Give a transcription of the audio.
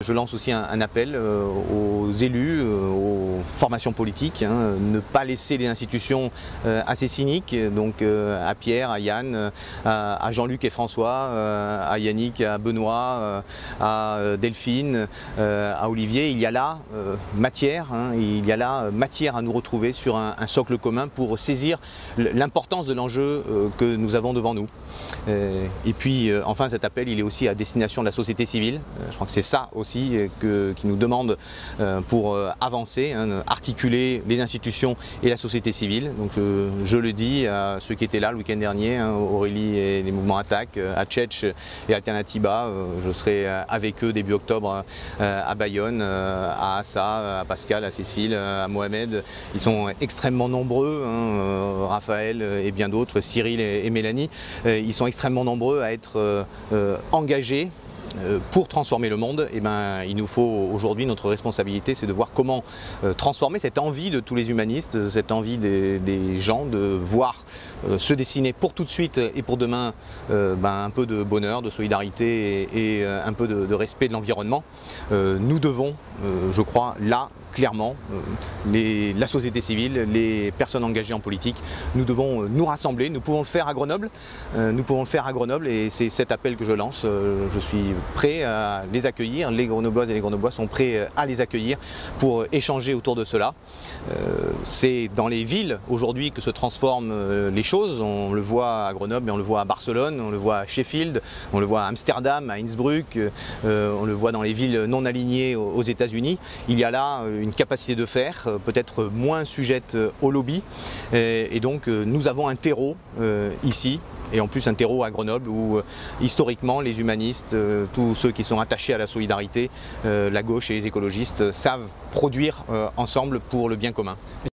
je lance aussi un appel aux élus, aux formations politiques, ne pas laisser les institutions assez cyniques, donc à Pierre, à Yann, à Jean-Luc et François, à Yannick, à Benoît, à Delphine, à Olivier. Il y a là matière, il y a là matière à nous retrouver sur un socle commun pour saisir l'importance de l'enjeu que nous avons devant nous. Et puis enfin, cet appel, il est aussi à destination de la société civile. Je crois que c'est ça aussi qui nous demande pour avancer, articuler les institutions et la société civile. Donc je le dis à ceux qui étaient là le week-end dernier, Aurélie et les mouvements Attaque, à Tchetch et Alternatiba, je serai avec eux début octobre à Bayonne, à Assa, à Pascal, à Cécile, à Mohamed. Ils sont extrêmement nombreux, Raphaël et bien d'autres, Cyril et Mélanie. Ils sont extrêmement nombreux à être engagés pour transformer le monde. Et il nous faut aujourd'hui, notre responsabilité, c'est de voir comment transformer cette envie de tous les humanistes, cette envie des gens de voir se dessiner pour tout de suite et pour demain un peu de bonheur, de solidarité et un peu de respect de l'environnement. Nous devons, je crois, là, clairement, la société civile, les personnes engagées en politique, nous devons nous rassembler. Nous pouvons le faire à Grenoble, et c'est cet appel que je lance. Je suis prêt à les accueillir, les Grenobloises et les Grenoblois sont prêts à les accueillir pour échanger autour de cela. C'est dans les villes aujourd'hui que se transforment les choses. On le voit à Grenoble, mais on le voit à Barcelone, on le voit à Sheffield, on le voit à Amsterdam, à Innsbruck, on le voit dans les villes non alignées aux États-Unis. Il y a là une capacité de faire, peut-être moins sujette au lobby, et donc nous avons un terreau ici, et en plus un terreau à Grenoble où historiquement les humanistes, tous ceux qui sont attachés à la solidarité, la gauche et les écologistes savent produire ensemble pour le bien commun.